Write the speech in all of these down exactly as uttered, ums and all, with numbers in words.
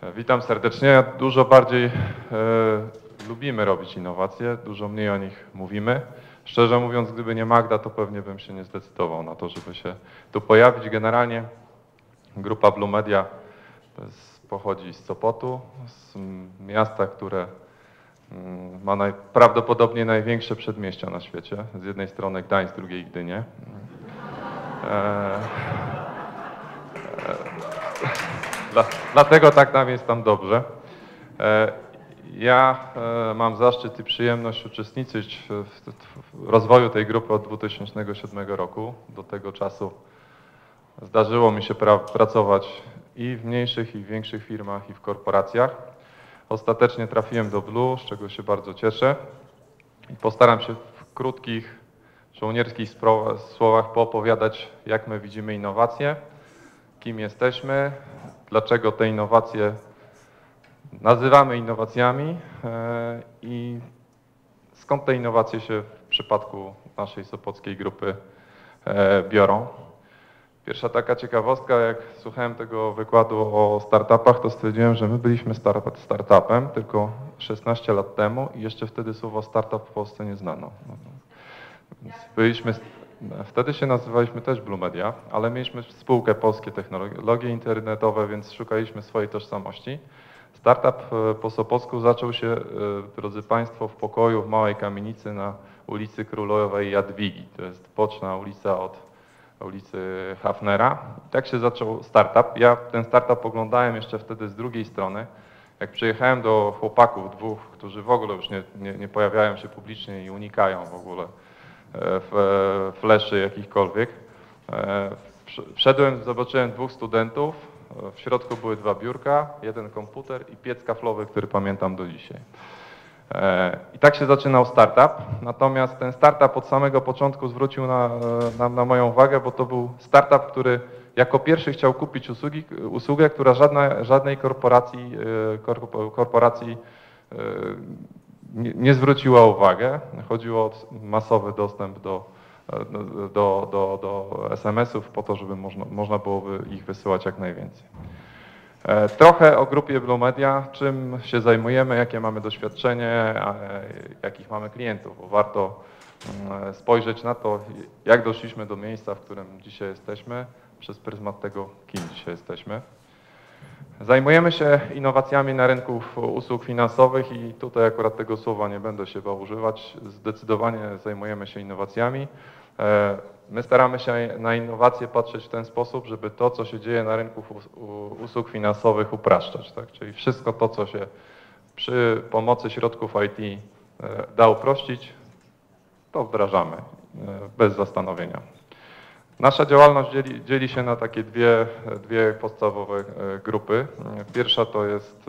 Witam serdecznie. Dużo bardziej e, lubimy robić innowacje, dużo mniej o nich mówimy. Szczerze mówiąc, gdyby nie Magda, to pewnie bym się nie zdecydował na to, żeby się tu pojawić. Generalnie grupa Blue Media to jest, pochodzi z Sopotu, z miasta, które mm, ma naj, prawdopodobnie największe przedmieścia na świecie. Z jednej strony Gdańsk, z drugiej Gdynię. E, e, Dla, dlatego tak nam jest tam dobrze. E, ja e, mam zaszczyt i przyjemność uczestniczyć w, w, w rozwoju tej grupy od dwa tysiące siódmego roku. Do tego czasu zdarzyło mi się pra, pracować i w mniejszych, i w większych firmach, i w korporacjach. Ostatecznie trafiłem do Blue, z czego się bardzo cieszę. I postaram się w krótkich, żołnierskich słowach poopowiadać, jak my widzimy innowacje, kim jesteśmy, dlaczego te innowacje nazywamy innowacjami i skąd te innowacje się w przypadku naszej sopockiej grupy biorą. Pierwsza taka ciekawostka, jak słuchałem tego wykładu o startupach, to stwierdziłem, że my byliśmy startupem tylko szesnaście lat temu i jeszcze wtedy słowo startup w Polsce nie znano. Więc byliśmy, wtedy się nazywaliśmy też Blue Media, ale mieliśmy spółkę Polskie Technologie Internetowe, więc szukaliśmy swojej tożsamości. Startup po sopocku zaczął się, drodzy Państwo, w pokoju w małej kamienicy na ulicy Królowej Jadwigi. To jest boczna ulica od ulicy Hafnera. I tak się zaczął startup. Ja ten startup oglądałem jeszcze wtedy z drugiej strony. Jak przyjechałem do chłopaków dwóch, którzy w ogóle już nie, nie, nie pojawiają się publicznie i unikają w ogóle w fleszy jakichkolwiek. Wszedłem, zobaczyłem dwóch studentów, w środku były dwa biurka, jeden komputer i piec kaflowy, który pamiętam do dzisiaj. I tak się zaczynał startup, natomiast ten startup od samego początku zwrócił na, na, na moją uwagę, bo to był startup, który jako pierwszy chciał kupić usługi, usługę, która żadna, żadnej korporacji, korporacji nie, nie zwróciła uwagi. Chodziło o masowy dostęp do, do, do, do es em esów po to, żeby można, można byłoby ich wysyłać jak najwięcej. Trochę o grupie Blue Media, czym się zajmujemy, jakie mamy doświadczenie, jakich mamy klientów, bo warto spojrzeć na to, jak doszliśmy do miejsca, w którym dzisiaj jesteśmy, przez pryzmat tego, kim dzisiaj jesteśmy. Zajmujemy się innowacjami na rynku usług finansowych i tutaj akurat tego słowa nie będę się bał używać. Zdecydowanie zajmujemy się innowacjami. My staramy się na innowacje patrzeć w ten sposób, żeby to, co się dzieje na rynku usług finansowych, upraszczać. Tak? Czyli wszystko to, co się przy pomocy środków I T da uprościć, to wdrażamy bez zastanowienia. Nasza działalność dzieli, dzieli się na takie dwie, dwie podstawowe grupy. Pierwsza to jest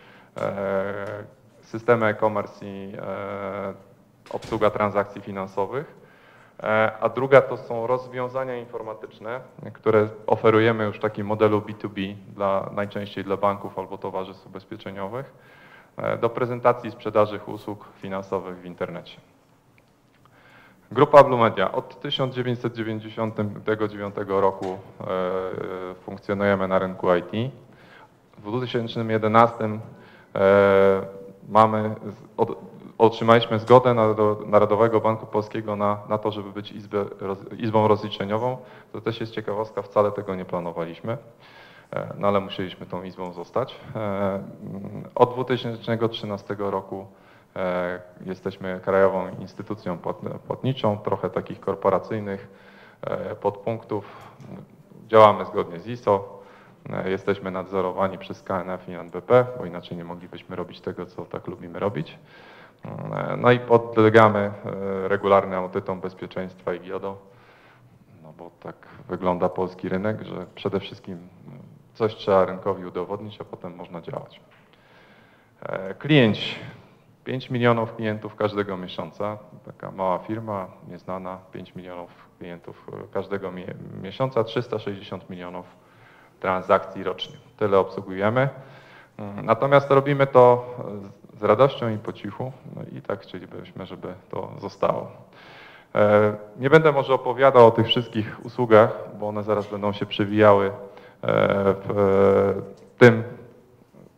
systemy e-commerce i obsługa transakcji finansowych, a druga to są rozwiązania informatyczne, które oferujemy już w takim modelu B dwa B, dla, najczęściej dla banków albo towarzystw ubezpieczeniowych, do prezentacji i sprzedaży usług finansowych w internecie. Grupa Blue Media. Od tysiąc dziewięćset dziewięćdziesiątego dziewiątego roku e, funkcjonujemy na rynku I T. W dwa tysiące jedenastym e, mamy, od, otrzymaliśmy zgodę Narodowego Banku Polskiego na, na to, żeby być izbę, roz, izbą rozliczeniową. To też jest ciekawostka, wcale tego nie planowaliśmy, e, no ale musieliśmy tą izbą zostać. E, od dwa tysiące trzynastego roku jesteśmy krajową instytucją płatniczą, trochę takich korporacyjnych podpunktów. Działamy zgodnie z I S O, jesteśmy nadzorowani przez K N F i N B P, bo inaczej nie moglibyśmy robić tego, co tak lubimy robić. No i podlegamy regularnym audytom bezpieczeństwa i GIODO, no bo tak wygląda polski rynek, że przede wszystkim coś trzeba rynkowi udowodnić, a potem można działać. Klienci. pięć milionów klientów każdego miesiąca, taka mała firma, nieznana, pięć milionów klientów każdego miesiąca, trzysta sześćdziesiąt milionów transakcji rocznie. Tyle obsługujemy. Natomiast robimy to z radością i po cichu, no i tak chcielibyśmy, żeby to zostało. Nie będę może opowiadał o tych wszystkich usługach, bo one zaraz będą się przewijały w tym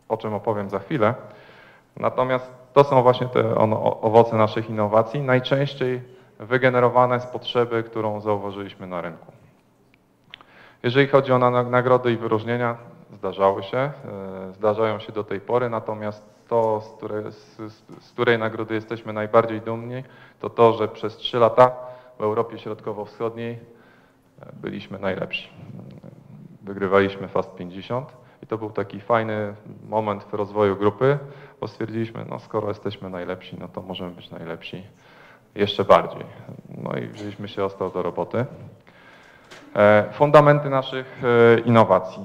o czym opowiem za chwilę. Natomiast to są właśnie te owoce naszych innowacji, najczęściej wygenerowane z potrzeby, którą zauważyliśmy na rynku. Jeżeli chodzi o nagrody i wyróżnienia, zdarzały się, zdarzają się do tej pory, natomiast to, z której, z, z której nagrody jesteśmy najbardziej dumni, to to, że przez trzy lata w Europie Środkowo-Wschodniej byliśmy najlepsi. Wygrywaliśmy Fast pięćdziesiąt i to był taki fajny moment w rozwoju grupy, bo stwierdziliśmy, no skoro jesteśmy najlepsi, no to możemy być najlepsi jeszcze bardziej. No i wzięliśmy się ostro do roboty. Fundamenty naszych innowacji.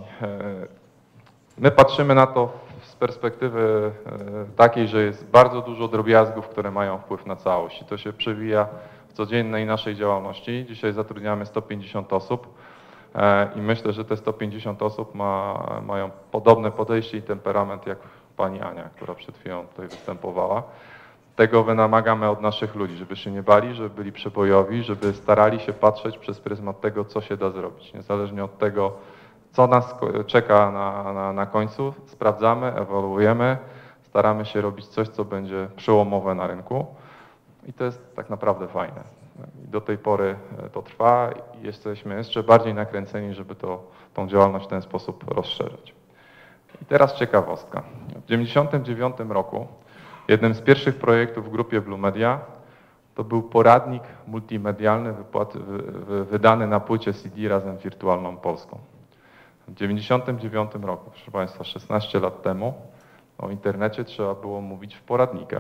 My patrzymy na to z perspektywy takiej, że jest bardzo dużo drobiazgów, które mają wpływ na całość i to się przewija w codziennej naszej działalności. Dzisiaj zatrudniamy sto pięćdziesiąt osób i myślę, że te sto pięćdziesiąt osób ma, mają podobne podejście i temperament jak pani Ania, która przed chwilą tutaj występowała. Tego wymagamy od naszych ludzi, żeby się nie bali, żeby byli przebojowi, żeby starali się patrzeć przez pryzmat tego, co się da zrobić. Niezależnie od tego, co nas czeka na, na, na końcu, sprawdzamy, ewoluujemy, staramy się robić coś, co będzie przełomowe na rynku i to jest tak naprawdę fajne. I do tej pory to trwa i jesteśmy jeszcze bardziej nakręceni, żeby to, tą działalność w ten sposób rozszerzyć. I teraz ciekawostka. W tysiąc dziewięćset dziewięćdziesiątym dziewiątym roku jednym z pierwszych projektów w grupie Blue Media to był poradnik multimedialny wypłaty, wy, wy, wydany na płycie C D razem z Wirtualną Polską. W tysiąc dziewięćset dziewięćdziesiątym dziewiątym roku, proszę Państwa, szesnaście lat temu, o internecie trzeba było mówić w poradnikach.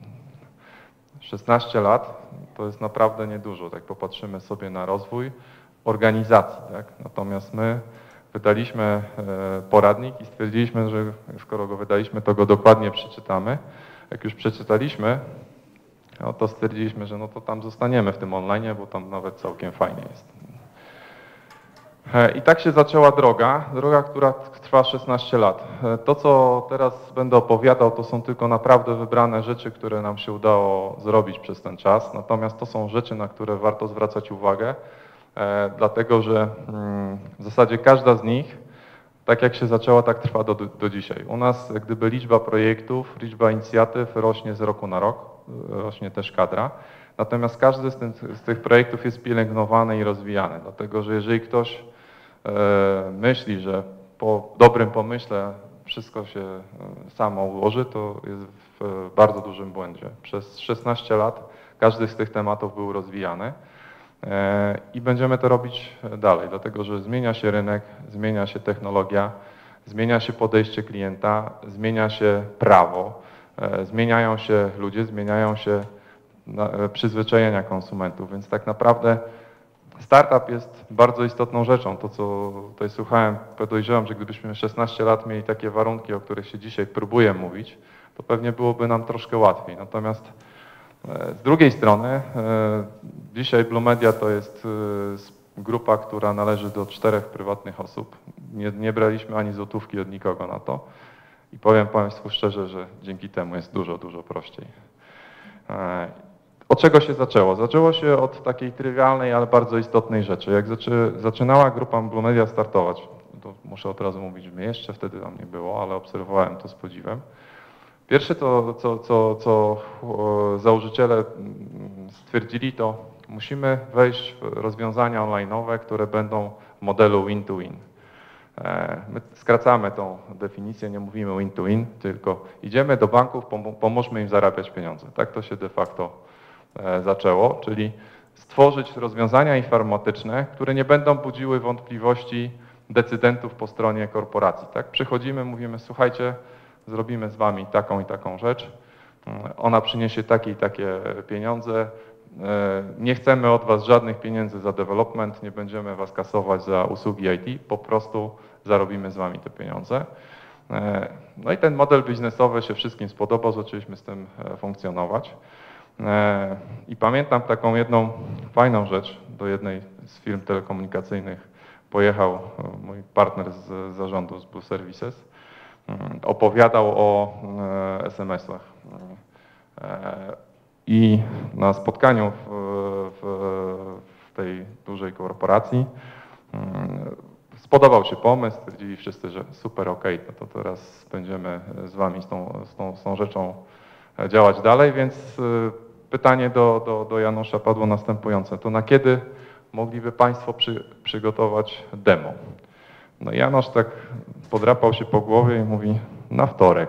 szesnaście lat to jest naprawdę niedużo, tak popatrzymy sobie na rozwój organizacji, tak? Natomiast my wydaliśmy poradnik i stwierdziliśmy, że skoro go wydaliśmy, to go dokładnie przeczytamy. Jak już przeczytaliśmy, no to stwierdziliśmy, że no to tam zostaniemy w tym online, bo tam nawet całkiem fajnie jest. I tak się zaczęła droga, droga, która trwa szesnaście lat. To, co teraz będę opowiadał, to są tylko naprawdę wybrane rzeczy, które nam się udało zrobić przez ten czas. Natomiast to są rzeczy, na które warto zwracać uwagę, dlatego że w zasadzie każda z nich, tak jak się zaczęła, tak trwa do, do dzisiaj. U nas jak gdyby liczba projektów, liczba inicjatyw rośnie z roku na rok, rośnie też kadra. Natomiast każdy z, tym, z tych projektów jest pielęgnowany i rozwijany, dlatego że jeżeli ktoś e, myśli, że po dobrym pomyśle wszystko się samo ułoży, to jest w bardzo dużym błędzie. Przez szesnaście lat każdy z tych tematów był rozwijany e, i będziemy to robić dalej, dlatego że zmienia się rynek, zmienia się technologia, zmienia się podejście klienta, zmienia się prawo, e, zmieniają się ludzie, zmieniają się przyzwyczajenia konsumentów, więc tak naprawdę startup jest bardzo istotną rzeczą. To, co tutaj słuchałem, podejrzewam, że gdybyśmy szesnaście lat mieli takie warunki, o których się dzisiaj próbuję mówić, to pewnie byłoby nam troszkę łatwiej. Natomiast z drugiej strony dzisiaj Blue Media to jest grupa, która należy do czterech prywatnych osób. Nie, nie braliśmy ani złotówki od nikogo na to i powiem Państwu szczerze, że dzięki temu jest dużo, dużo prościej. Od czego się zaczęło? Zaczęło się od takiej trywialnej, ale bardzo istotnej rzeczy. Jak zaczy, zaczynała grupa Blue Media startować, to muszę od razu mówić, że mnie jeszcze wtedy tam nie było, ale obserwowałem to z podziwem. Pierwsze to, co, co, co założyciele stwierdzili, to musimy wejść w rozwiązania online'owe, które będą w modelu win-to-win. My skracamy tą definicję, nie mówimy win-to-win, tylko idziemy do banków, pomóżmy im zarabiać pieniądze. Tak to się de facto zaczęło, czyli stworzyć rozwiązania informatyczne, które nie będą budziły wątpliwości decydentów po stronie korporacji. Tak? Przychodzimy, mówimy, słuchajcie, zrobimy z wami taką i taką rzecz, ona przyniesie takie i takie pieniądze, nie chcemy od was żadnych pieniędzy za development, nie będziemy was kasować za usługi I T, po prostu zarobimy z wami te pieniądze. No i ten model biznesowy się wszystkim spodobał, zaczęliśmy z tym funkcjonować. I pamiętam taką jedną fajną rzecz, do jednej z firm telekomunikacyjnych pojechał mój partner z zarządu z Blue Services, opowiadał o S M S-ach. I na spotkaniu w, w, w tej dużej korporacji spodobał się pomysł, stwierdzili wszyscy, że super, okej, okay, no to teraz będziemy z wami z tą, z tą, z tą rzeczą działać dalej, więc pytanie do, do, do Janusza padło następujące. To na kiedy mogliby Państwo przy, przygotować demo? No Janusz tak podrapał się po głowie i mówi, na wtorek.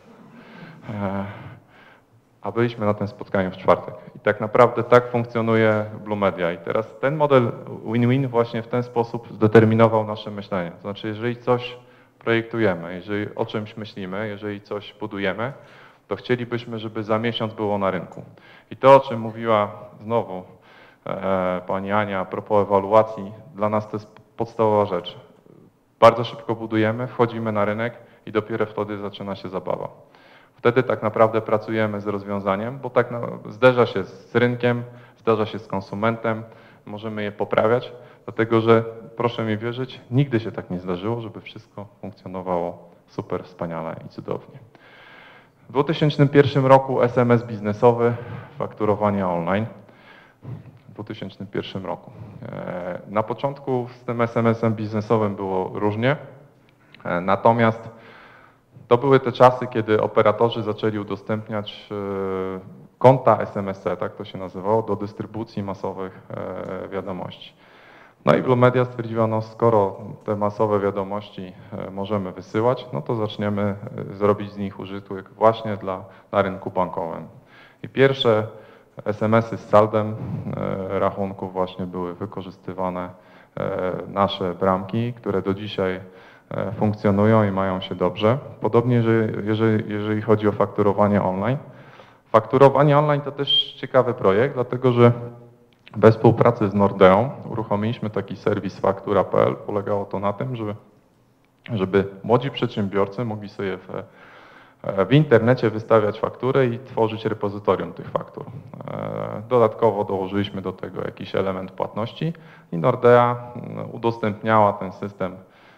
A byliśmy na tym spotkaniu w czwartek. I tak naprawdę tak funkcjonuje Blue Media. I teraz ten model win-win właśnie w ten sposób zdeterminował nasze myślenie. To znaczy, jeżeli coś projektujemy, jeżeli o czymś myślimy, jeżeli coś budujemy, to chcielibyśmy, żeby za miesiąc było na rynku. I to, o czym mówiła znowu e, pani Ania a propos ewaluacji, dla nas to jest podstawowa rzecz. Bardzo szybko budujemy, wchodzimy na rynek i dopiero wtedy zaczyna się zabawa. Wtedy tak naprawdę pracujemy z rozwiązaniem, bo tak no, zderza się z rynkiem, zdarza się z konsumentem, możemy je poprawiać, dlatego że proszę mi wierzyć, nigdy się tak nie zdarzyło, żeby wszystko funkcjonowało super, wspaniale i cudownie. W dwa tysiące pierwszym roku S M S biznesowy, fakturowanie online. W dwa tysiące pierwszym roku. Na początku z tym S M S-em biznesowym było różnie, natomiast to były te czasy, kiedy operatorzy zaczęli udostępniać konta S M S-e, tak to się nazywało, do dystrybucji masowych wiadomości. No i Blue Media stwierdziła, no skoro te masowe wiadomości możemy wysyłać, no to zaczniemy zrobić z nich użytek właśnie dla, na rynku bankowym. I pierwsze S M S-y z saldem rachunków właśnie były wykorzystywane nasze bramki, które do dzisiaj funkcjonują i mają się dobrze. Podobnie jeżeli, jeżeli chodzi o fakturowanie online. Fakturowanie online to też ciekawy projekt, dlatego że bez współpracy z Nordeą uruchomiliśmy taki serwis faktura kropka p l. Polegało to na tym, żeby, żeby młodzi przedsiębiorcy mogli sobie w, w internecie wystawiać faktury i tworzyć repozytorium tych faktur. Dodatkowo dołożyliśmy do tego jakiś element płatności i Nordea udostępniała ten system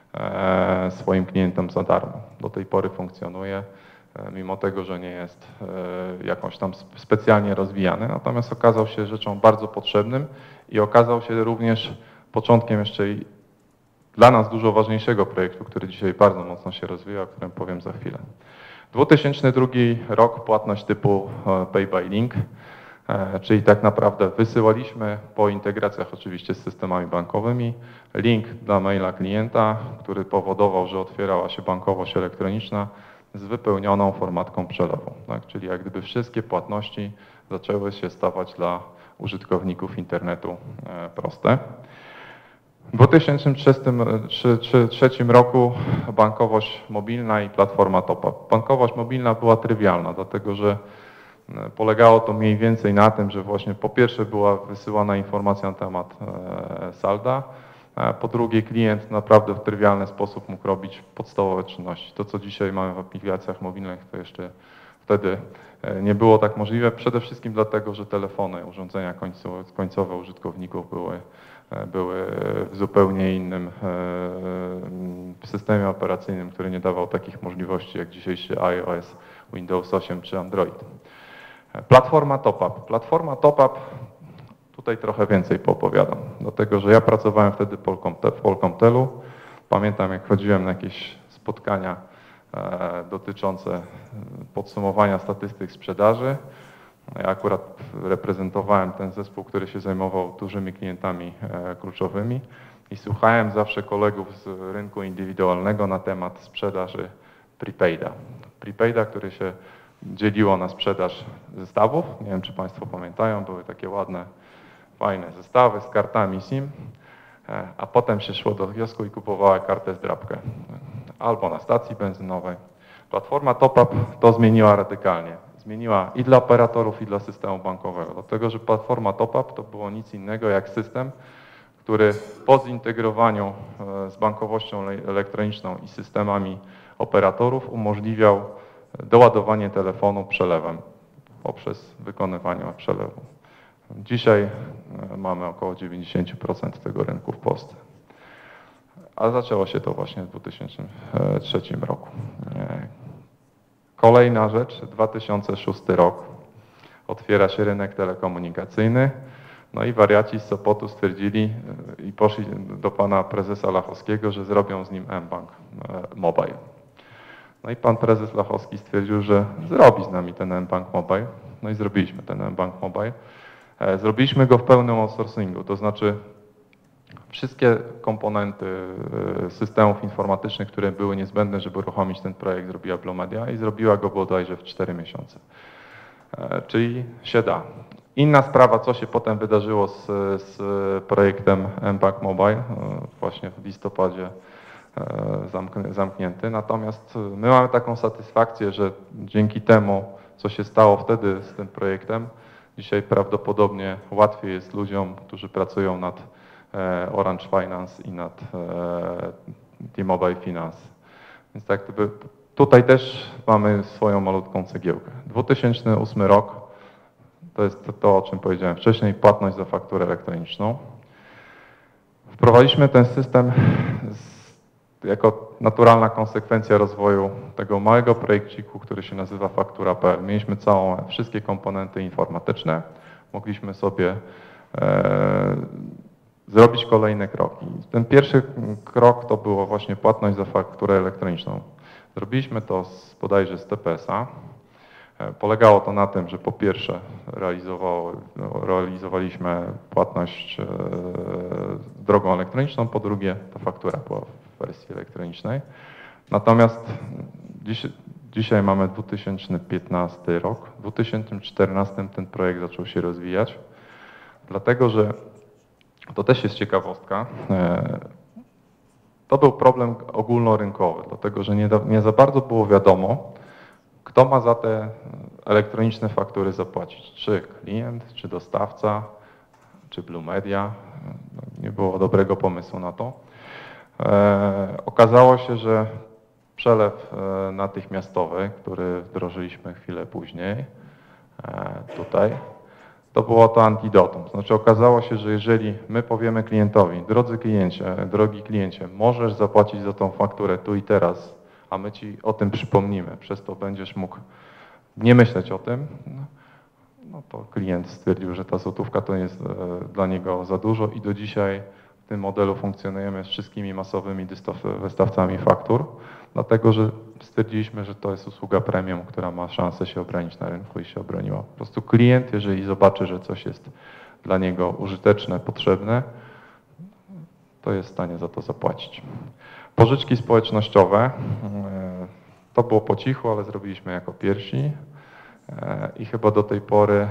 swoim klientom za darmo. Do tej pory funkcjonuje, mimo tego, że nie jest jakąś tam specjalnie rozwijany. Natomiast okazał się rzeczą bardzo potrzebnym i okazał się również początkiem jeszcze i dla nas dużo ważniejszego projektu, który dzisiaj bardzo mocno się rozwija, o którym powiem za chwilę. dwa tysiące drugi rok, płatność typu Pay by Link, czyli tak naprawdę wysyłaliśmy po integracjach oczywiście z systemami bankowymi link dla maila klienta, który powodował, że otwierała się bankowość elektroniczna z wypełnioną formatką przelewą. Tak? Czyli jak gdyby wszystkie płatności zaczęły się stawać dla użytkowników internetu proste. W dwa tysiące trzecim roku bankowość mobilna i platforma TopUp. Bankowość mobilna była trywialna, dlatego że polegało to mniej więcej na tym, że właśnie po pierwsze była wysyłana informacja na temat salda, a po drugie klient naprawdę w trywialny sposób mógł robić podstawowe czynności. To, co dzisiaj mamy w aplikacjach mobilnych, to jeszcze wtedy nie było tak możliwe. Przede wszystkim dlatego, że telefony, urządzenia końcowe, końcowe użytkowników były, były w zupełnie innym systemie operacyjnym, który nie dawał takich możliwości jak dzisiejszy iOS, Windows osiem czy Android. Platforma TopUp. Platforma TopUp, tutaj trochę więcej poopowiadam, dlatego że ja pracowałem wtedy w Polkomtelu. Pamiętam, jak chodziłem na jakieś spotkania e, dotyczące podsumowania statystyk sprzedaży. Ja akurat reprezentowałem ten zespół, który się zajmował dużymi klientami e, kluczowymi i słuchałem zawsze kolegów z rynku indywidualnego na temat sprzedaży prepaida. Prepaida, który się dzieliło na sprzedaż zestawów. Nie wiem, czy Państwo pamiętają, były takie ładne, fajne zestawy z kartami SIM, a potem się szło do kiosku i kupowała kartę zdrabkę albo na stacji benzynowej. Platforma TopUp to zmieniła radykalnie. Zmieniła i dla operatorów, i dla systemu bankowego, dlatego że platforma TopUp to było nic innego jak system, który po zintegrowaniu z bankowością elektroniczną i systemami operatorów umożliwiał doładowanie telefonu przelewem poprzez wykonywanie przelewu. Dzisiaj mamy około dziewięćdziesiąt procent tego rynku w Polsce. A zaczęło się to właśnie w dwa tysiące trzecim roku. Kolejna rzecz, dwa tysiące szósty rok. Otwiera się rynek telekomunikacyjny. No i wariaci z Sopotu stwierdzili i i poszli do pana prezesa Lachowskiego, że zrobią z nim mBank Mobile. No i pan prezes Lachowski stwierdził, że zrobi z nami ten mBank Mobile. No i zrobiliśmy ten mBank Mobile. Zrobiliśmy go w pełnym outsourcingu, to znaczy wszystkie komponenty systemów informatycznych, które były niezbędne, żeby uruchomić ten projekt, zrobiła Blumedia i zrobiła go bodajże w cztery miesiące. Czyli się da. Inna sprawa, co się potem wydarzyło z, z projektem mBank Mobile, właśnie w listopadzie zamknięty. Natomiast my mamy taką satysfakcję, że dzięki temu, co się stało wtedy z tym projektem, dzisiaj prawdopodobnie łatwiej jest ludziom, którzy pracują nad Orange Finance i nad T-Mobile Finance. Więc tak gdyby tutaj też mamy swoją malutką cegiełkę. dwa tysiące ósmy rok to jest to, to, o czym powiedziałem wcześniej, płatność za fakturę elektroniczną. Wprowadziliśmy ten system z, jako naturalna konsekwencja rozwoju tego małego projekciku, który się nazywa faktura kropka p l. Mieliśmy całą, wszystkie komponenty informatyczne, mogliśmy sobie e, zrobić kolejne kroki. Ten pierwszy krok to było właśnie płatność za fakturę elektroniczną. Zrobiliśmy to z, bodajże z T P S a. Polegało to na tym, że po pierwsze realizowało, realizowaliśmy płatność e, drogą elektroniczną, po drugie ta faktura była w wersji elektronicznej. Natomiast dziś, dzisiaj mamy dwa tysiące piętnasty rok, w dwa tysiące czternastym ten projekt zaczął się rozwijać, dlatego że to też jest ciekawostka. E, to był problem ogólnorynkowy, dlatego że nie, nie za bardzo było wiadomo, kto ma za te elektroniczne faktury zapłacić? Czy klient, czy dostawca, czy Blumedia? Nie było dobrego pomysłu na to. E, okazało się, że przelew e, natychmiastowy, który wdrożyliśmy chwilę później, e, tutaj, to było to antidotum. Znaczy okazało się, że jeżeli my powiemy klientowi, drodzy kliencie, drogi kliencie, możesz zapłacić za tą fakturę tu i teraz, a my ci o tym przypomnimy, przez to będziesz mógł nie myśleć o tym, no, no to klient stwierdził, że ta złotówka to jest e, dla niego za dużo i do dzisiaj w tym modelu funkcjonujemy z wszystkimi masowymi wystawcami faktur, dlatego że stwierdziliśmy, że to jest usługa premium, która ma szansę się obronić na rynku i się obroniła. Po prostu klient, jeżeli zobaczy, że coś jest dla niego użyteczne, potrzebne, to jest w stanie za to zapłacić. Pożyczki społecznościowe, to było po cichu, ale zrobiliśmy jako pierwsi i chyba do tej pory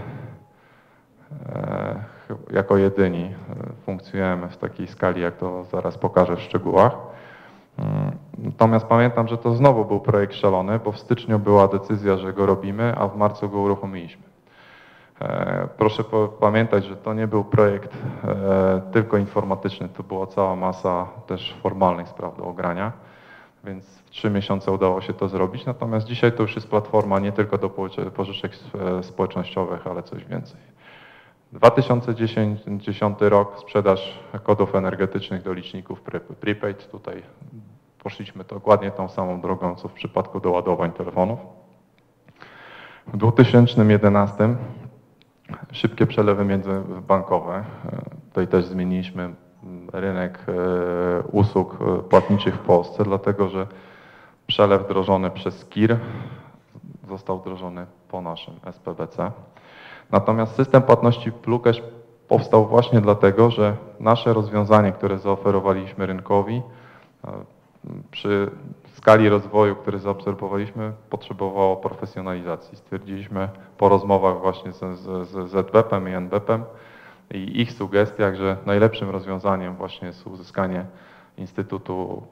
jako jedyni funkcjonujemy w takiej skali, jak to zaraz pokażę w szczegółach. Natomiast pamiętam, że to znowu był projekt szalony, bo w styczniu była decyzja, że go robimy, a w marcu go uruchomiliśmy. Proszę pamiętać, że to nie był projekt tylko informatyczny, to była cała masa też formalnych spraw do ogrania, więc w trzy miesiące udało się to zrobić, natomiast dzisiaj to już jest platforma nie tylko do pożyczek społecznościowych, ale coś więcej. dwa tysiące dziesiąty rok, sprzedaż kodów energetycznych do liczników prepaid, tutaj poszliśmy dokładnie tą samą drogą, co w przypadku doładowań telefonów. W dwa tysiące jedenastym szybkie przelewy międzybankowe. Tutaj też zmieniliśmy rynek usług płatniczych w Polsce, dlatego że przelew wdrożony przez K I R został wdrożony po naszym S P B C. Natomiast system płatności Bluecash powstał właśnie dlatego, że nasze rozwiązanie, które zaoferowaliśmy rynkowi, przy skali rozwoju, który zaobserwowaliśmy, potrzebowało profesjonalizacji. Stwierdziliśmy po rozmowach właśnie z, z, z Z B P-em i N B P-em i ich sugestiach, że najlepszym rozwiązaniem właśnie jest uzyskanie Instytutu,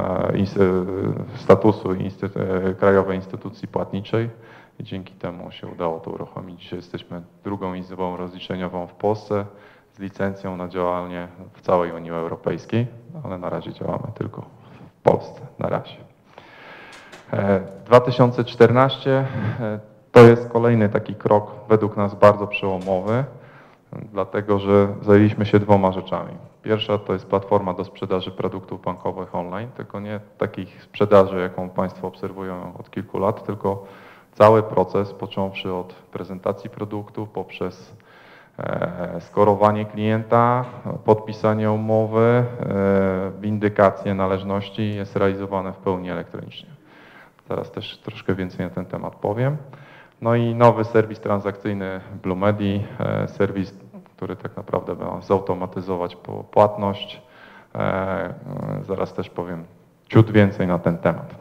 statusu instytu, Krajowej Instytucji Płatniczej i dzięki temu się udało to uruchomić. Dzisiaj jesteśmy drugą izbą rozliczeniową w Polsce z licencją na działanie w całej Unii Europejskiej, ale na razie działamy tylko w Polsce, na razie. dwa tysiące czternasty to jest kolejny taki krok według nas bardzo przełomowy, dlatego że zajęliśmy się dwoma rzeczami. Pierwsza to jest platforma do sprzedaży produktów bankowych online, tylko nie takich sprzedaży, jaką Państwo obserwują od kilku lat, tylko cały proces, począwszy od prezentacji produktu, poprzez skorowanie klienta, podpisanie umowy, windykacje należności jest realizowane w pełni elektronicznie. Teraz też troszkę więcej na ten temat powiem. No i nowy serwis transakcyjny Blumedi, serwis, który tak naprawdę ma zautomatyzować płatność. Zaraz też powiem ciut więcej na ten temat.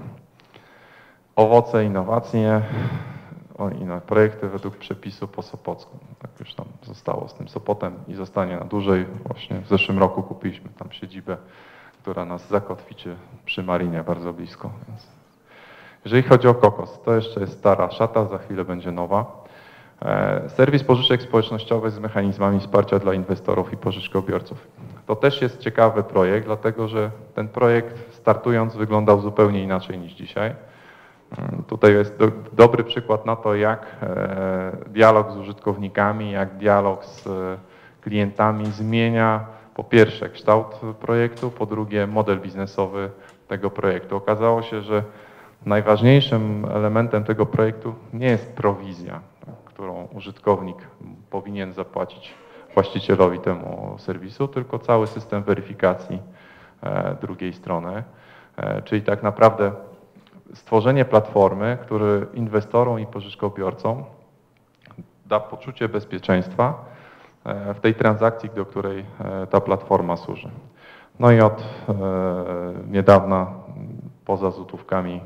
Owoce, innowacje, o, inne projekty według przepisu po Sopocku. Tak już tam zostało z tym Sopotem i zostanie na dłużej. Właśnie w zeszłym roku kupiliśmy tam siedzibę, która nas zakotwiczy przy Marinie bardzo blisko. Więc jeżeli chodzi o Kokos, to jeszcze jest stara szata, za chwilę będzie nowa. Serwis pożyczek społecznościowych z mechanizmami wsparcia dla inwestorów i pożyczkobiorców. To też jest ciekawy projekt, dlatego że ten projekt startując wyglądał zupełnie inaczej niż dzisiaj. Tutaj jest do, dobry przykład na to, jak e, dialog z użytkownikami, jak dialog z e, klientami zmienia po pierwsze kształt projektu, po drugie model biznesowy tego projektu. Okazało się, że najważniejszym elementem tego projektu nie jest prowizja, którą użytkownik powinien zapłacić właścicielowi temu serwisu, tylko cały system weryfikacji e, drugiej strony, e, czyli tak naprawdę stworzenie platformy, który inwestorom i pożyczkobiorcom da poczucie bezpieczeństwa w tej transakcji, do której ta platforma służy. No i od niedawna poza złotówkami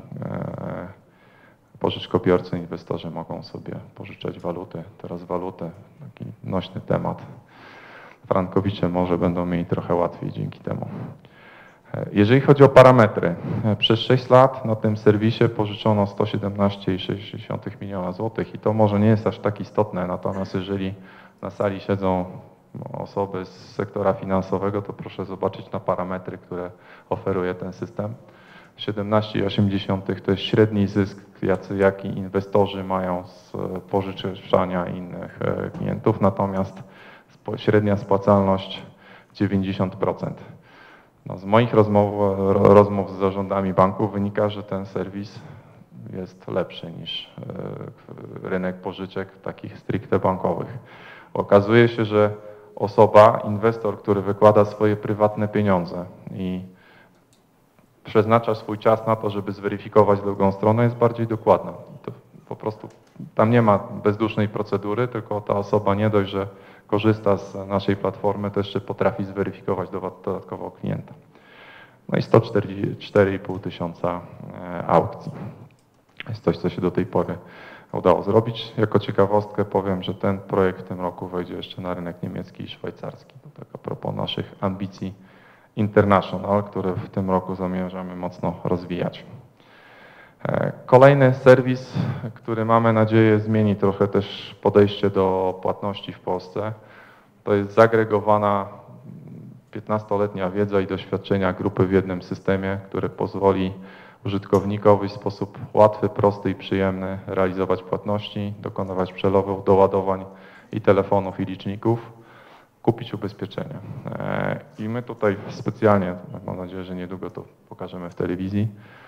pożyczkobiorcy, inwestorzy mogą sobie pożyczać waluty, teraz walutę, taki nośny temat. Frankowicze może będą mieli trochę łatwiej dzięki temu. Jeżeli chodzi o parametry, przez sześć lat na tym serwisie pożyczono sto siedemnaście przecinek sześć miliona złotych i to może nie jest aż tak istotne, natomiast jeżeli na sali siedzą osoby z sektora finansowego, to proszę zobaczyć na parametry, które oferuje ten system. siedemnaście przecinek osiem to jest średni zysk, jacy, jaki inwestorzy mają z pożyczania innych klientów, natomiast średnia spłacalność dziewięćdziesiąt procent. No, z moich rozmów, rozmów z zarządami banków wynika, że ten serwis jest lepszy niż rynek pożyczek takich stricte bankowych. Okazuje się, że osoba, inwestor, który wykłada swoje prywatne pieniądze i przeznacza swój czas na to, żeby zweryfikować drugą stronę, jest bardziej dokładna. To po prostu tam nie ma bezdusznej procedury, tylko ta osoba nie dość, że korzysta z naszej platformy, to jeszcze potrafi zweryfikować dodatkowo klienta. No i sto czterdzieści cztery i pół tysiąca aukcji. Jest coś, co się do tej pory udało zrobić. Jako ciekawostkę powiem, że ten projekt w tym roku wejdzie jeszcze na rynek niemiecki i szwajcarski. To tak a propos naszych ambicji international, które w tym roku zamierzamy mocno rozwijać. Kolejny serwis, który mamy nadzieję zmieni trochę też podejście do płatności w Polsce, to jest zagregowana piętnastoletnia wiedza i doświadczenia grupy w jednym systemie, które pozwoli użytkownikowi w sposób łatwy, prosty i przyjemny realizować płatności, dokonywać przelewów, doładowań i telefonów i liczników, kupić ubezpieczenie. I my tutaj specjalnie, mam nadzieję, że niedługo to pokażemy w telewizji,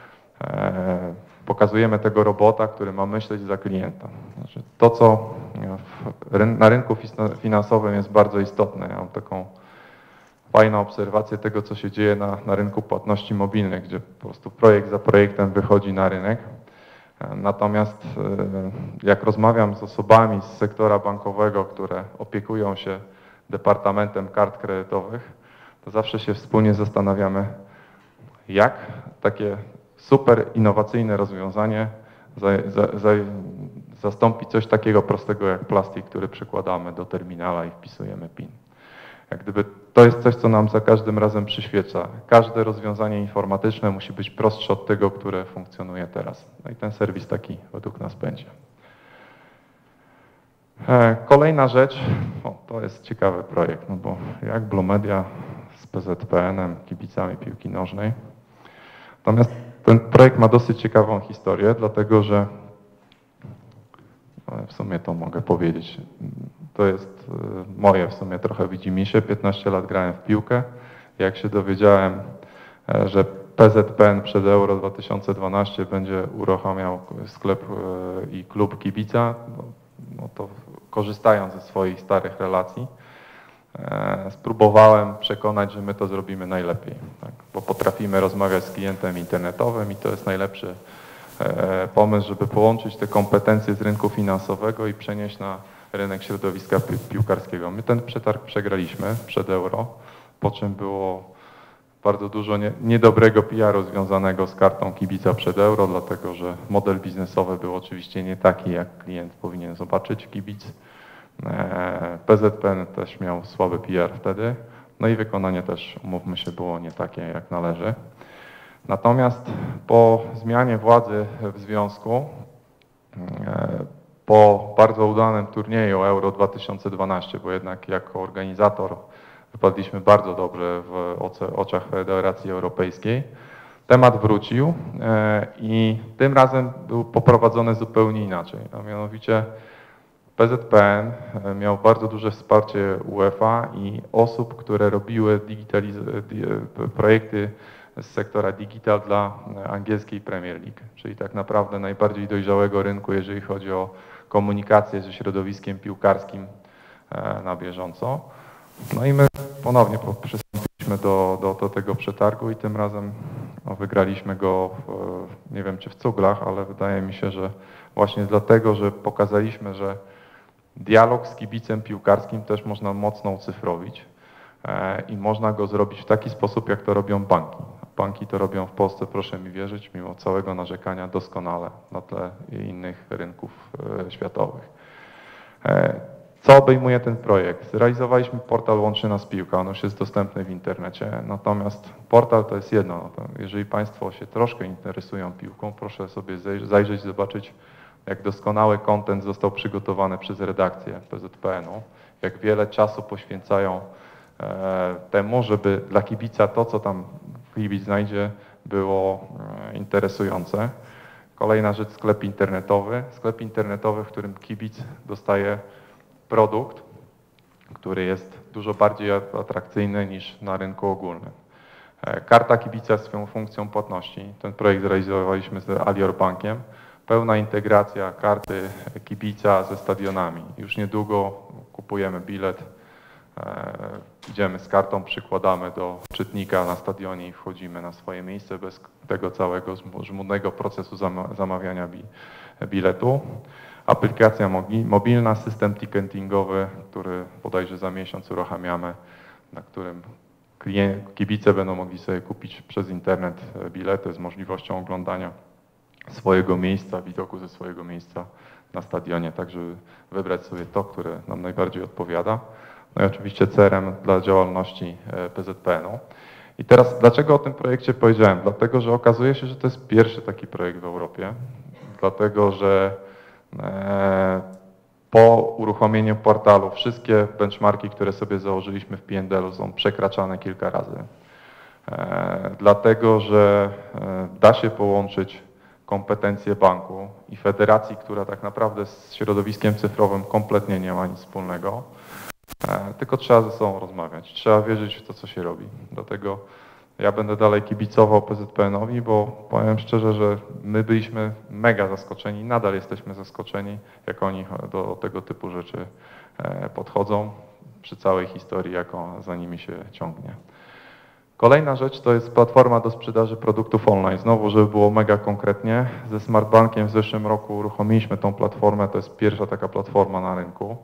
pokazujemy tego robota, który ma myśleć za klienta. Znaczy, to, co na rynku finansowym jest bardzo istotne. Ja mam taką fajną obserwację tego, co się dzieje na, na rynku płatności mobilnych, gdzie po prostu projekt za projektem wychodzi na rynek. Natomiast jak rozmawiam z osobami z sektora bankowego, które opiekują się Departamentem Kart Kredytowych, to zawsze się wspólnie zastanawiamy, jak takie super innowacyjne rozwiązanie za, za, za, zastąpi coś takiego prostego jak plastik, który przykładamy do terminala i wpisujemy PIN. Jak gdyby to jest coś, co nam za każdym razem przyświeca. Każde rozwiązanie informatyczne musi być prostsze od tego, które funkcjonuje teraz. No i ten serwis taki według nas będzie. Kolejna rzecz, o, to jest ciekawy projekt, no bo jak Blumedia z P Z P N-em, kibicami piłki nożnej. Natomiast ten projekt ma dosyć ciekawą historię, dlatego że w sumie to mogę powiedzieć. To jest moje w sumie trochę widzimisię. piętnaście lat grałem w piłkę. Jak się dowiedziałem, że P Z P N przed Euro dwa tysiące dwanaście będzie uruchamiał sklep i klub kibica, no, no to korzystając ze swoich starych relacji, spróbowałem przekonać, że my to zrobimy najlepiej, tak? Bo potrafimy rozmawiać z klientem internetowym i to jest najlepszy pomysł, żeby połączyć te kompetencje z rynku finansowego i przenieść na rynek środowiska pi piłkarskiego. My ten przetarg przegraliśmy przed Euro, po czym było bardzo dużo nie, niedobrego P R u związanego z kartą kibica przed Euro, dlatego że model biznesowy był oczywiście nie taki, jak klient powinien zobaczyć kibic. P Z P N też miał słaby P R wtedy, no i wykonanie też, umówmy się, było nie takie, jak należy. Natomiast po zmianie władzy w związku, po bardzo udanym turnieju Euro dwa tysiące dwanaście, bo jednak jako organizator wypadliśmy bardzo dobrze w oczach Federacji Europejskiej, temat wrócił i tym razem był poprowadzony zupełnie inaczej, a mianowicie P Z P N miał bardzo duże wsparcie UEFA i osób, które robiły projekty z sektora digital dla angielskiej Premier League, czyli tak naprawdę najbardziej dojrzałego rynku, jeżeli chodzi o komunikację ze środowiskiem piłkarskim na bieżąco. No i my ponownie przystąpiliśmy do, do, do tego przetargu i tym razem no, wygraliśmy go, w, nie wiem czy w cuglach, ale wydaje mi się, że właśnie dlatego, że pokazaliśmy, że dialog z kibicem piłkarskim też można mocno ucyfrowić e, i można go zrobić w taki sposób, jak to robią banki. Banki to robią w Polsce, proszę mi wierzyć, mimo całego narzekania doskonale na tle innych rynków e, światowych. E, Co obejmuje ten projekt? Zrealizowaliśmy portal Łączy Nas Piłka, on już jest dostępny w internecie, natomiast portal to jest jedno. Jeżeli Państwo się troszkę interesują piłką, proszę sobie zajrzeć, zobaczyć, jak doskonały content został przygotowany przez redakcję P Z P N u, jak wiele czasu poświęcają temu, żeby dla kibica to, co tam kibic znajdzie, było interesujące. Kolejna rzecz, sklep internetowy. Sklep internetowy, w którym kibic dostaje produkt, który jest dużo bardziej atrakcyjny niż na rynku ogólnym. Karta kibica z swoją funkcją płatności. Ten projekt zrealizowaliśmy z Alior Bankiem. Pełna integracja karty kibica ze stadionami. Już niedługo kupujemy bilet, idziemy z kartą, przykładamy do czytnika na stadionie i wchodzimy na swoje miejsce bez tego całego żmudnego procesu zamawiania biletu. Aplikacja mobilna, system ticketingowy, który bodajże za miesiąc uruchamiamy, na którym klient, kibice będą mogli sobie kupić przez internet bilety z możliwością oglądania swojego miejsca, widoku ze swojego miejsca na stadionie, tak żeby wybrać sobie to, które nam najbardziej odpowiada. No i oczywiście C R M dla działalności P Z P N u. I teraz dlaczego o tym projekcie powiedziałem? Dlatego, że okazuje się, że to jest pierwszy taki projekt w Europie, dlatego, że po uruchomieniu portalu wszystkie benchmarki, które sobie założyliśmy w P and L u są przekraczane kilka razy. Dlatego, że da się połączyć kompetencje banku i federacji, która tak naprawdę z środowiskiem cyfrowym kompletnie nie ma nic wspólnego, tylko trzeba ze sobą rozmawiać, trzeba wierzyć w to, co się robi. Dlatego ja będę dalej kibicował P Z P N owi, bo powiem szczerze, że my byliśmy mega zaskoczeni, nadal jesteśmy zaskoczeni, jak oni do tego typu rzeczy podchodzą przy całej historii, jaką za nimi się ciągnie. Kolejna rzecz to jest platforma do sprzedaży produktów online. Znowu, żeby było mega konkretnie, ze Smartbankiem w zeszłym roku uruchomiliśmy tą platformę, to jest pierwsza taka platforma na rynku.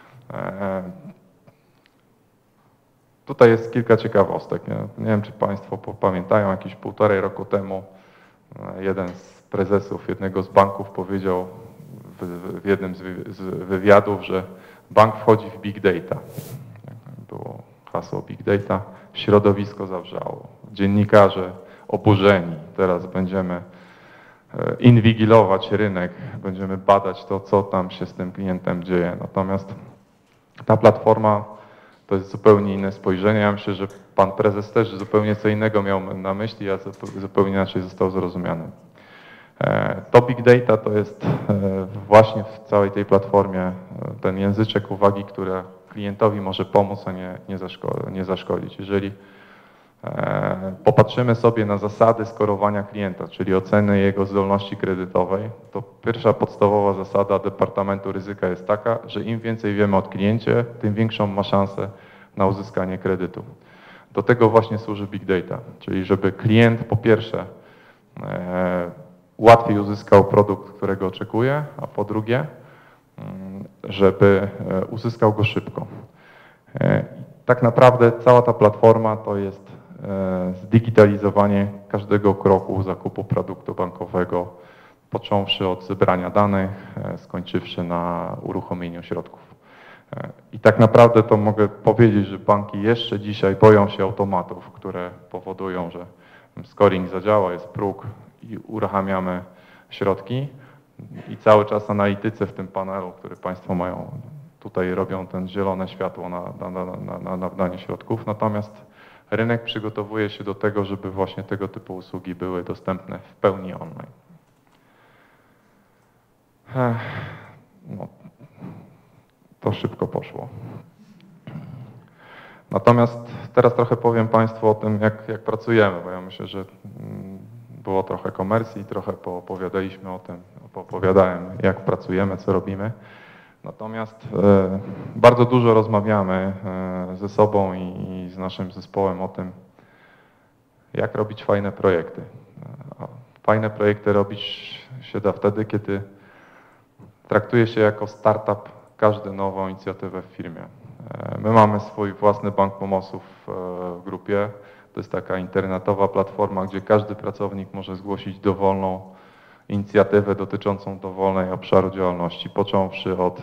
Tutaj jest kilka ciekawostek. Nie, nie wiem, czy Państwo pamiętają, jakieś półtorej roku temu jeden z prezesów jednego z banków powiedział w, w jednym z, wy, z wywiadów, że bank wchodzi w big data. Było hasło big data, środowisko zawrzało. Dziennikarze oburzeni, teraz będziemy inwigilować rynek, będziemy badać to, co tam się z tym klientem dzieje. Natomiast ta platforma to jest zupełnie inne spojrzenie. Ja myślę, że pan prezes też zupełnie co innego miał na myśli, a zupełnie inaczej został zrozumiany. To big data to jest właśnie w całej tej platformie ten języczek uwagi, który klientowi może pomóc, a nie, nie, zaszko nie zaszkodzić. Jeżeli popatrzymy sobie na zasady skorowania klienta, czyli oceny jego zdolności kredytowej, to pierwsza podstawowa zasada Departamentu Ryzyka jest taka, że im więcej wiemy o kliencie, tym większą ma szansę na uzyskanie kredytu. Do tego właśnie służy Big Data, czyli żeby klient po pierwsze e, łatwiej uzyskał produkt, którego oczekuje, a po drugie, żeby uzyskał go szybko. Tak naprawdę cała ta platforma to jest zdigitalizowanie każdego kroku zakupu produktu bankowego, począwszy od zebrania danych, skończywszy na uruchomieniu środków. I tak naprawdę to mogę powiedzieć, że banki jeszcze dzisiaj boją się automatów, które powodują, że scoring zadziała, jest próg i uruchamiamy środki. I cały czas analitycy w tym panelu, który Państwo mają, tutaj robią ten zielone światło na, na, na, na, na wdanie środków. Natomiast rynek przygotowuje się do tego, żeby właśnie tego typu usługi były dostępne w pełni online. No, to szybko poszło. Natomiast teraz trochę powiem Państwu o tym, jak, jak pracujemy, bo ja myślę, że było trochę komercji, trochę poopowiadaliśmy o tym, poopowiadałem, jak pracujemy, co robimy. Natomiast e, bardzo dużo rozmawiamy e, ze sobą i, i z naszym zespołem o tym, jak robić fajne projekty. E, fajne projekty robić się da wtedy, kiedy traktuje się jako startup każdą nową inicjatywę w firmie. E, my mamy swój własny bank pomosów e, w grupie. To jest taka internetowa platforma, gdzie każdy pracownik może zgłosić dowolną inicjatywę dotyczącą dowolnej obszaru działalności, począwszy od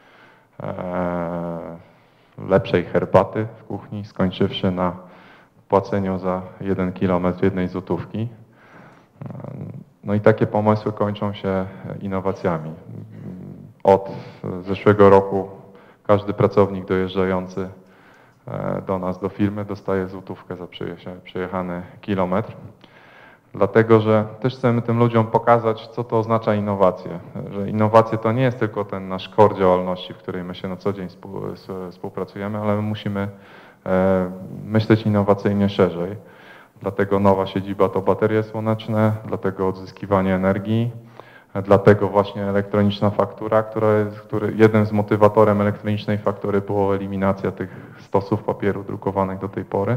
e, lepszej herbaty w kuchni, skończywszy na płaceniu za jeden kilometr jednej złotówki. No i takie pomysły kończą się innowacjami. Od zeszłego roku każdy pracownik dojeżdżający do nas, do firmy, dostaje złotówkę za przejechany kilometr. Dlatego, że też chcemy tym ludziom pokazać, co to oznacza innowacje. Że innowacje to nie jest tylko ten nasz core działalności, w której my się na co dzień współpracujemy, ale my musimy myśleć innowacyjnie szerzej. Dlatego nowa siedziba to baterie słoneczne, dlatego odzyskiwanie energii, dlatego właśnie elektroniczna faktura, która jest, który, jednym z motywatorem elektronicznej faktury było eliminacja tych stosów papieru drukowanych do tej pory.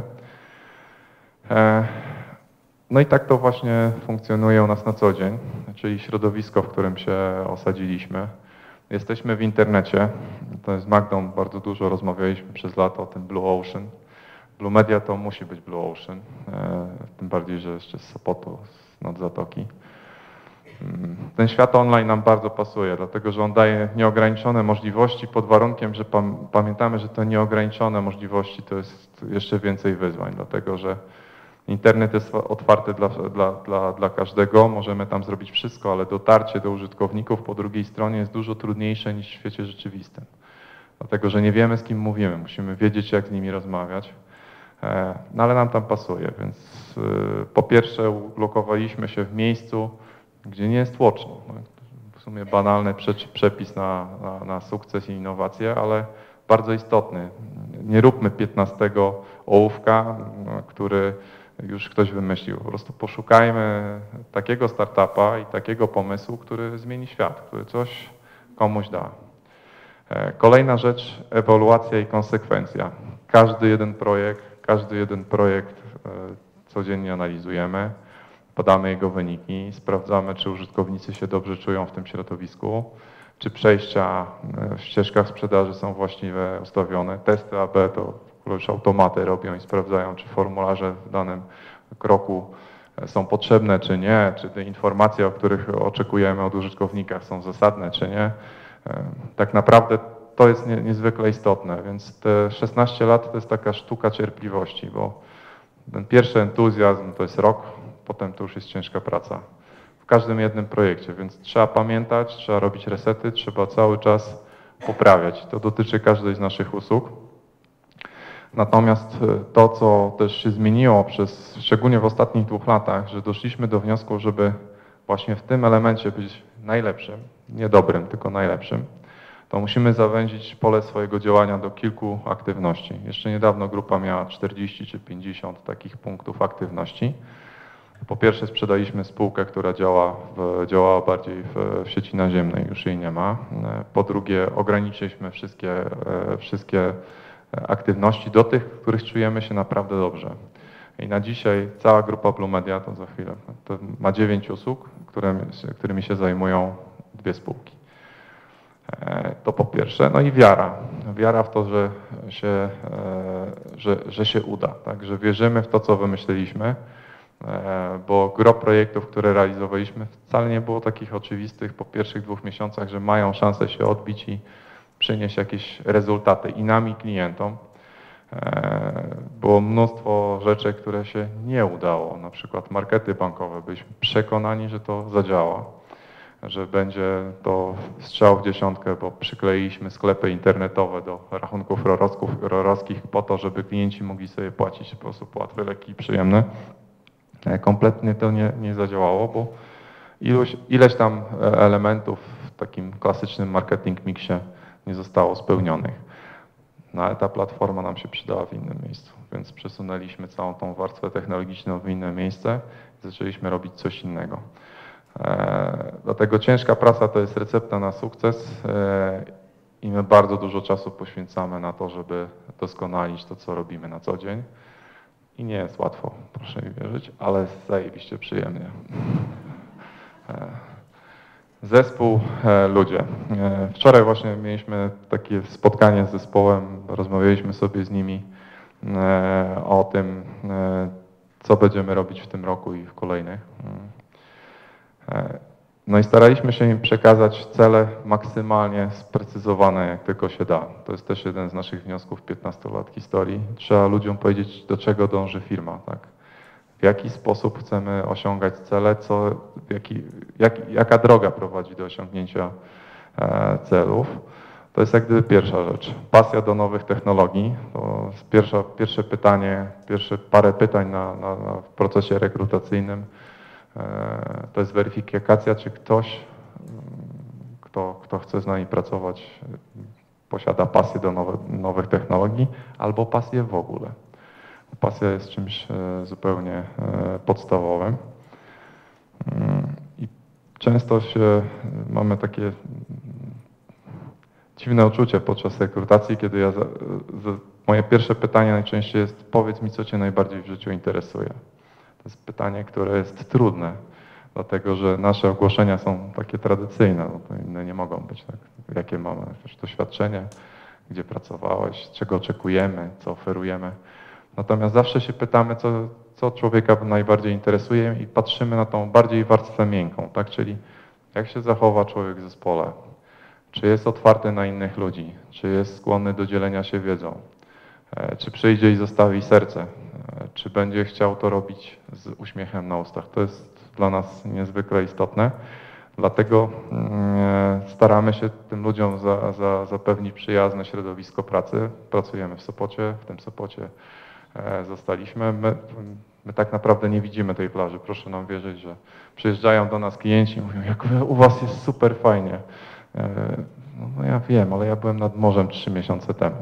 No i tak to właśnie funkcjonuje u nas na co dzień, czyli środowisko, w którym się osadziliśmy. Jesteśmy w internecie, to z Magdą bardzo dużo rozmawialiśmy przez lata o tym Blue Ocean. Blue Media to musi być Blue Ocean, tym bardziej, że jeszcze z Sopotu, nad Zatoki. Ten świat online nam bardzo pasuje, dlatego że on daje nieograniczone możliwości pod warunkiem, że pamiętamy, że te nieograniczone możliwości to jest jeszcze więcej wyzwań, dlatego że internet jest otwarty dla, dla, dla, dla każdego, możemy tam zrobić wszystko, ale dotarcie do użytkowników po drugiej stronie jest dużo trudniejsze niż w świecie rzeczywistym. Dlatego, że nie wiemy, z kim mówimy, musimy wiedzieć, jak z nimi rozmawiać, no ale nam tam pasuje, więc po pierwsze ulokowaliśmy się w miejscu, gdzie nie jest tłoczno. W sumie banalny przepis na, na, na sukces i innowacje, ale bardzo istotny. Nie róbmy piętnastego ołówka, który już ktoś wymyślił. Po prostu poszukajmy takiego startupa i takiego pomysłu, który zmieni świat, który coś komuś da. Kolejna rzecz, ewaluacja i konsekwencja. Każdy jeden projekt, każdy jeden projekt codziennie analizujemy. Podamy jego wyniki, sprawdzamy, czy użytkownicy się dobrze czują w tym środowisku, czy przejścia w ścieżkach sprzedaży są właściwie ustawione. Testy A B to już automaty robią i sprawdzają, czy formularze w danym kroku są potrzebne, czy nie, czy te informacje, o których oczekujemy od użytkownika, są zasadne, czy nie. Tak naprawdę to jest nie, niezwykle istotne, więc te szesnaście lat to jest taka sztuka cierpliwości, bo ten pierwszy entuzjazm to jest rok, potem to już jest ciężka praca w każdym jednym projekcie, więc trzeba pamiętać, trzeba robić resety, trzeba cały czas poprawiać. To dotyczy każdej z naszych usług. Natomiast to, co też się zmieniło przez, szczególnie w ostatnich dwóch latach, że doszliśmy do wniosku, żeby właśnie w tym elemencie być najlepszym, nie dobrym, tylko najlepszym, to musimy zawęzić pole swojego działania do kilku aktywności. Jeszcze niedawno grupa miała czterdzieści czy pięćdziesiąt takich punktów aktywności. Po pierwsze sprzedaliśmy spółkę, która działa w, działała bardziej w, w sieci naziemnej, już jej nie ma. Po drugie ograniczyliśmy wszystkie, wszystkie aktywności do tych, w których czujemy się naprawdę dobrze. I na dzisiaj cała grupa Blue Media, to za chwilę, to ma dziewięć usług, które, którymi się zajmują dwie spółki. To po pierwsze. No i wiara. Wiara w to, że się, że, że się uda, tak? Że wierzymy w to, co wymyśliliśmy, bo gro projektów, które realizowaliśmy, wcale nie było takich oczywistych po pierwszych dwóch miesiącach, że mają szansę się odbić i przynieść jakieś rezultaty i nam, i klientom. Było mnóstwo rzeczy, które się nie udało, na przykład markety bankowe. Byliśmy przekonani, że to zadziała, że będzie to strzał w dziesiątkę, bo przykleiliśmy sklepy internetowe do rachunków rorowskich po to, żeby klienci mogli sobie płacić w sposób łatwy, lekki i przyjemny. Kompletnie to nie, nie zadziałało, bo ilość, ileś tam elementów w takim klasycznym marketing mixie nie zostało spełnionych. No ale ta platforma nam się przydała w innym miejscu, więc przesunęliśmy całą tą warstwę technologiczną w inne miejsce i zaczęliśmy robić coś innego. E, dlatego ciężka praca to jest recepta na sukces e, i my bardzo dużo czasu poświęcamy na to, żeby doskonalić to, co robimy na co dzień. I nie jest łatwo, proszę mi wierzyć, ale zajebiście przyjemnie. E, Zespół, e, ludzie. E, wczoraj właśnie mieliśmy takie spotkanie z zespołem, rozmawialiśmy sobie z nimi e, o tym, e, co będziemy robić w tym roku i w kolejnych. E, no i staraliśmy się im przekazać cele maksymalnie sprecyzowane, jak tylko się da. To jest też jeden z naszych wniosków piętnastu lat historii. Trzeba ludziom powiedzieć, do czego dąży firma, tak? W jaki sposób chcemy osiągać cele, co, jaki, jak, jaka droga prowadzi do osiągnięcia e, celów. To jest jak gdyby pierwsza rzecz. Pasja do nowych technologii. To jest pierwsza, pierwsze pytanie, pierwsze parę pytań na, na, na w procesie rekrutacyjnym. E, to jest weryfikacja, czy ktoś, kto, kto chce z nami pracować, posiada pasję do nowe, nowych technologii albo pasję w ogóle. Pasja jest czymś zupełnie podstawowym i często się mamy takie dziwne uczucie podczas rekrutacji, kiedy ja, moje pierwsze pytanie najczęściej jest: powiedz mi, co Cię najbardziej w życiu interesuje. To jest pytanie, które jest trudne, dlatego że nasze ogłoszenia są takie tradycyjne, no to inne nie mogą być. Tak? Jakie mamy jakieś doświadczenie, gdzie pracowałeś, czego oczekujemy, co oferujemy. Natomiast zawsze się pytamy, co, co człowieka najbardziej interesuje i patrzymy na tą bardziej warstwę miękką, tak? Czyli jak się zachowa człowiek w zespole, czy jest otwarty na innych ludzi, czy jest skłonny do dzielenia się wiedzą, czy przyjdzie i zostawi serce, czy będzie chciał to robić z uśmiechem na ustach. To jest dla nas niezwykle istotne, dlatego staramy się tym ludziom za, za, zapewnić przyjazne środowisko pracy. Pracujemy w Sopocie, w tym Sopocie zostaliśmy. My, my tak naprawdę nie widzimy tej plaży. Proszę nam wierzyć, że przyjeżdżają do nas klienci i mówią: jak u was jest super fajnie. No, no ja wiem, ale ja byłem nad morzem trzy miesiące temu.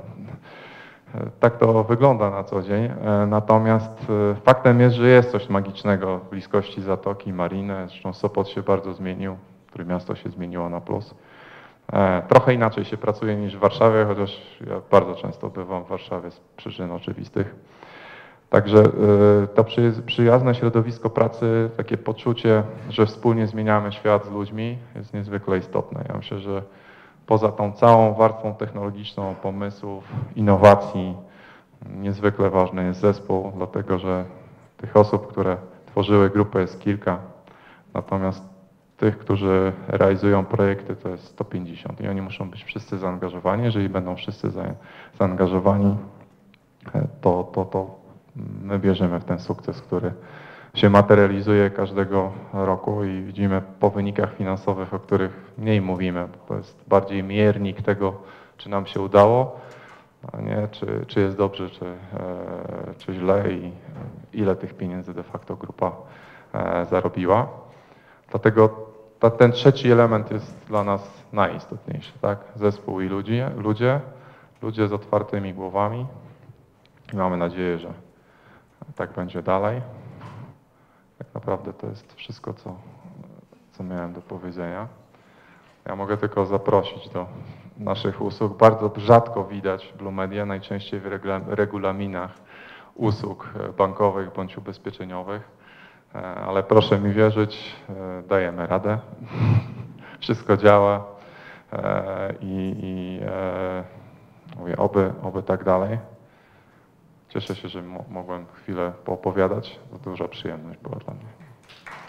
Tak to wygląda na co dzień. Natomiast faktem jest, że jest coś magicznego w bliskości Zatoki, Mariny. Zresztą Sopot się bardzo zmienił, Trójmiasto się zmieniło na plus. Trochę inaczej się pracuje niż w Warszawie, chociaż ja bardzo często bywam w Warszawie z przyczyn oczywistych. Także to przyjazne środowisko pracy, takie poczucie, że wspólnie zmieniamy świat z ludźmi, jest niezwykle istotne. Ja myślę, że poza tą całą warstwą technologiczną, pomysłów, innowacji, niezwykle ważny jest zespół, dlatego że tych osób, które tworzyły grupę, jest kilka, natomiast tych, którzy realizują projekty, to jest sto pięćdziesiąt i oni muszą być wszyscy zaangażowani. Jeżeli będą wszyscy za, zaangażowani, to, to, to my wierzymy w ten sukces, który się materializuje każdego roku i widzimy po wynikach finansowych, o których mniej mówimy. To jest bardziej miernik tego, czy nam się udało, a nie czy, czy jest dobrze, czy, czy źle i ile tych pieniędzy de facto grupa zarobiła. Dlatego ta, ten trzeci element jest dla nas najistotniejszy, tak? Zespół i ludzie, ludzie, ludzie z otwartymi głowami i mamy nadzieję, że tak będzie dalej. Tak naprawdę to jest wszystko, co, co miałem do powiedzenia. Ja mogę tylko zaprosić do naszych usług. Bardzo rzadko widać Blue Media, najczęściej w regulaminach usług bankowych bądź ubezpieczeniowych, ale proszę mi wierzyć, dajemy radę. Wszystko działa i, i mówię, oby, oby tak dalej. Cieszę się, że mogłem chwilę poopowiadać. To duża przyjemność była dla mnie.